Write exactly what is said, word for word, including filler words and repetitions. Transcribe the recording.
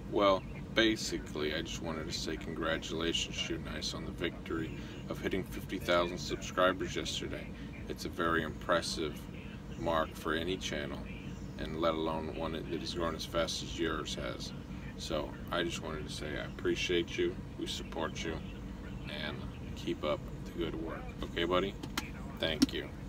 Well, basically, I just wanted to say congratulations, Shoot Nice, on the victory of hitting fifty thousand subscribers yesterday. It's a very impressive mark for any channel, and let alone one that has grown as fast as yours has. So I just wanted to say I appreciate you, we support you, and keep up the good work. Okay, buddy? Thank you.